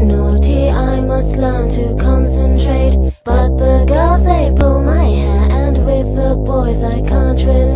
I'm naughty, I must learn to concentrate. But the girls, they pull my hair, and with the boys I can't relate.